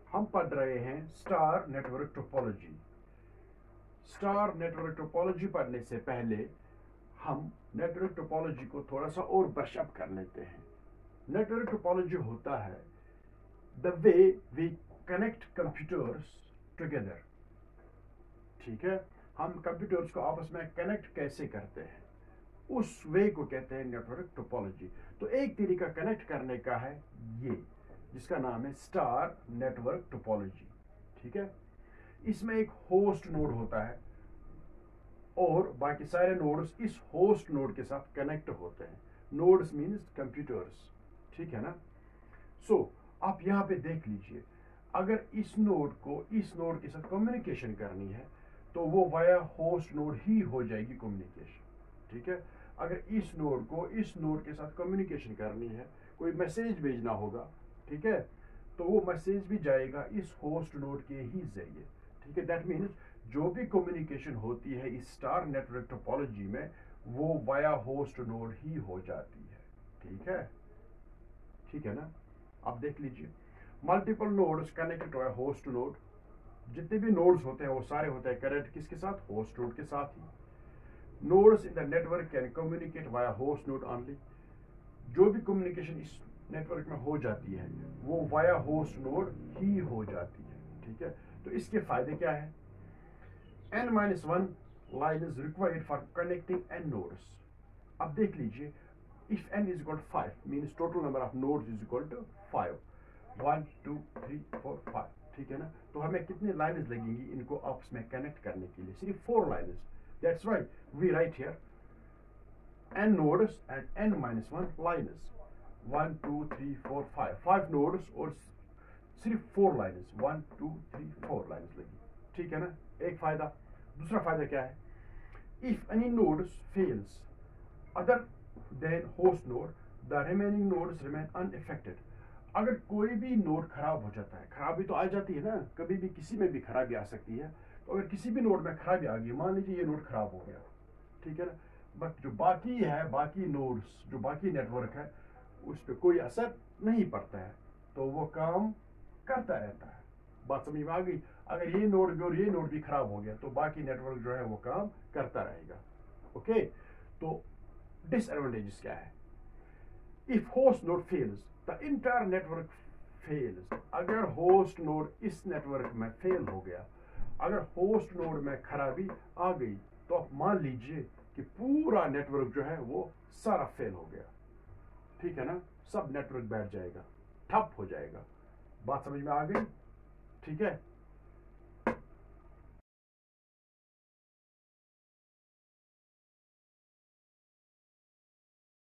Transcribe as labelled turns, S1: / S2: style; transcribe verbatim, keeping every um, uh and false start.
S1: हम पढ़ रहे हैं star network topology. Star network topology पढ़ने से पहले हम नेटवर्क टोपोलॉजी को थोड़ा सा और ब्रश अप कर लेते हैं। नेटवर्क टोपोलॉजी होता है the way we connect computers together. ठीक है, हम कंप्यूटर्स को आपस में कनेक्ट कैसे करते हैं, उस वे को कहते हैं नेटवर्क टोपोलॉजी। तो एक तरीका कनेक्ट करने का है ये, जिसका नाम है स्टार नेटवर्क टोपोलॉजी। ठीक है, इसमें एक होस्ट नोड होता है और बाकी सारे नोड्स इस होस्ट नोड के साथ कनेक्ट होते हैं। Nodes means computers. ठीक है ना। सो so, आप यहाँ पे देख लीजिए, अगर इस नोड को इस नोड के साथ कम्युनिकेशन करनी है तो वो वाया होस्ट नोड ही हो जाएगी कम्युनिकेशन। ठीक है, अगर इस नोड को इस नोड के साथ कम्युनिकेशन करनी है, कोई मैसेज भेजना होगा, ठीक है, तो वो मैसेज भी जाएगा इस होस्ट नोड के ही जरिए। ठीक है, दैट मीन्स जो भी कम्युनिकेशन होती है इस स्टार नेटवर्क टोपोलॉजी में वो वाया होस्ट नोड ही हो जाती है। ठीक है, ठीक है ना। आप देख लीजिए, multiple nodes connected to a host node. जितने भी नोड्स होते हैं वो सारे होते हैं कनेक्ट किसके साथ, होस्ट नोड के साथ ही। Nodes in the network can communicate via host node only. जो भी कम्युनिकेशन इस नेटवर्क में हो जाती है वो वाया होस्ट नोड ही हो जाती है। ठीक है, तो इसके फायदे क्या है? n minus one line is required for connecting n nodes. अब देख लीजिए, if n is equal to five means total number of nodes is equal to five, one two three four five। ठीक है ना। तो हमें कितने लाइन्स लगेंगी इनको आपस में कनेक्ट करने के लिए? सिर्फ four lines. That's why we write here n nodes and n minus one lines, one two three four five, five nodes और सिर्फ four lines, one two three four lines लगी। ठीक है ना, एक फायदा। दूसरा फायदा क्या है? if any nodes fails other then host node, the remaining nodes remain unaffected। अगर कोई भी नोड खराब हो जाता है, खराबी तो आ जाती है ना, कभी भी किसी में भी खराबी आ सकती है। तो अगर किसी भी नोड में खराबी आ गई, मान लीजिए ये नोड खराब हो गया, ठीक है ना, बट जो बाकी है, बाकी नोड्स, जो बाकी नेटवर्क है, उस पर कोई असर नहीं पड़ता है, तो वो काम करता रहता है। बात समझ में आ गई? अगर ये नोड भी और ये नोड भी खराब हो गया तो बाकी नेटवर्क जो है वो काम करता रहेगा। ओके, तो डिसएडवांटेजेस क्या है? If host node fails the entire network fails. अगर होस्ट नोड इस नेटवर्क में फेल हो गया, अगर होस्ट नोड में खराबी आ गई, तो आप मान लीजिए कि पूरा नेटवर्क जो है वो सारा फेल हो गया। ठीक है ना, सब नेटवर्क बैठ जाएगा, ठप हो जाएगा। बात समझ में आ गई? ठीक है।